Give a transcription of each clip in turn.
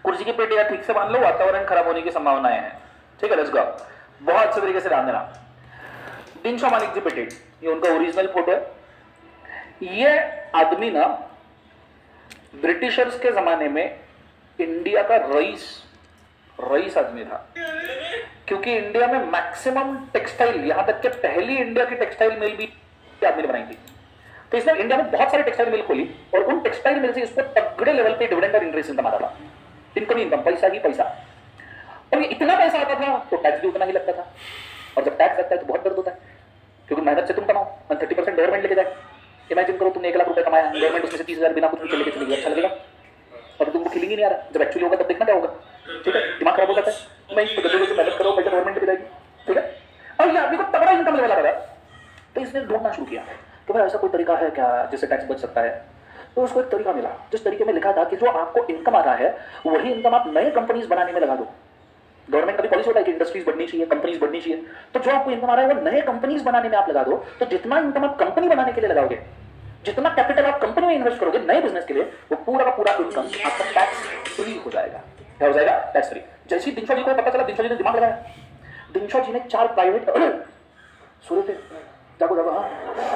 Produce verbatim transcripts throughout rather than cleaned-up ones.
कुर्सी की पेटी ठीक से बांध लो, वातावरण खराब होने की संभावनाएं हैं। ठीक है, लेट्स गो। बहुत अच्छे तरीके से ध्यान देना। दिनशा मानिक जी पेटेंट, ये उनका ओरिजिनल फोटो है। ये आदमी ना ब्रिटिशर्स के जमाने में इंडिया का रईस रईस आदमी था, क्योंकि इंडिया में मैक्सिमम टेक्सटाइल, यहां तक कि पहली इंडिया की टेक्सटाइल मिल भी आदमी ने बनाई थी। तो इसने इंडिया में बहुत सारी टेक्सटाइल मिल खोली और उन टेक्सटाइल मिल से इसको तगड़े लेवल पे डिविडेंड और इंटरेस्ट इनकम आता था। इनकम ही इनकम, पैसा ही पैसा। और ये इतना पैसा आता था तो टैक्स भी उतना ही लगता था, और जब टैक्स लगता है तो बहुत दर्द होता है, क्योंकि मेहनत से तुम कमाओ और थर्टी परसेंट गवर्नमेंट लेके जाए। इमेजिन करो तुमने एक लाख रुपए कमाया, गवर्नमेंट उसमें से तीस हजार बिना कुछ भी लेके चली गई, अच्छा लगेगा? और तुमको फीलिंग ही नहीं आ रहा, जब एक्चुअली होगा तब देखना क्या होगा। ठीक है, दिमाग खराब हो जाता है। मैं इसको गद्दे से मेहनत करो, पैसा गवर्नमेंट पे जाएगी। ठीक है, और ये आदमी को तगड़ा इनकम लेवल आ रहा है, तो इसने ढूंढना शुरू किया कि भाई ऐसा कोई तरीका है क्या जिससे टैक्स बच सकता है। तो उसको एक तरीका मिला, जिस तरीके में लिखा था कि जो आपको इनकम आ रहा है वही इनकम आप नए कंपनीज बनाने में लगा दो। गवर्नमेंट का भी पॉलिसी होता है कि इंडस्ट्रीज बढ़नी चाहिए, कंपनीज बढ़नी चाहिए, तो जो आपको इनकम आ रहा है वो नए कंपनीज बनाने में आप लगा दो। तो जितना इनकम आप कंपनी बनाने के लिए लगाओगे, जितना कैपिटल आप कंपनी में इन्वेस्ट करोगे नए बिजनेस के लिए, वो पूरा का पूरा इनकम आपका टैक्स फ्री हो जाएगा। क्या हो जाएगा? Tax free. जैसे ही दिनशा जी को पता चला, दिनशा जी ने दिमाग लगाया। दिनशा जी ने चार प्राइवेट सोए थे, जागो जागो, हाँ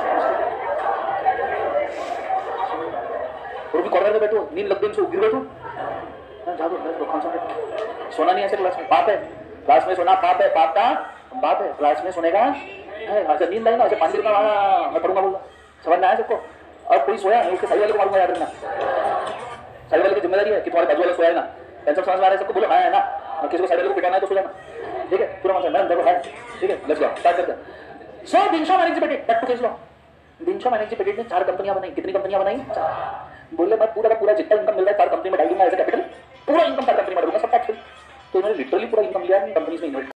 और भी कॉर्नर में बैठो, नींद लग गई से गिर बैठो, जागो कॉन्सेंट्रेट। सोना नहीं ऐसे क्लास में, पाप है क्लास में सोना, पाप है, पाप का बाप है क्लास में सोने का। अच्छा नींद नहीं ना, ऐसे पानी गिरना, मैं पढ़ूंगा बोलूंगा, समझ में आया सबको? और कोई सोया है उसके साइड वाले को मारूंगा, याद रखना। साइड वाले की जिम्मेदारी है कि तुम्हारे बाजू वाला सोया है ना, टेंशन समझ में आ रहा है सबको? बोलो हाँ है ना, और किसी को साइड वाले को पिटाना है तो सो जाना। ठीक है, पूरा मतलब मैडम देखो है। ठीक है, लेट्स गो, स्टार्ट करते हैं। So Dinshaw Maneckji Petit, back to case लो। दिनशा मानिक जी पेटेंट ने चार कंपनियां बनाई। कितनी कंपनियां बनाई? चार। बोले मैं पूरा का पूरा जितना इनकम मिल रहा है चार कंपनी में डाल दूंगा एज ए कैपिटल, पूरा इनकम चार कंपनी में डालूंगा, सब टैक्स फ्री। तो इन्होंने लिटरली पूरा इनकम लिया कंपनीज में इन्वेस्ट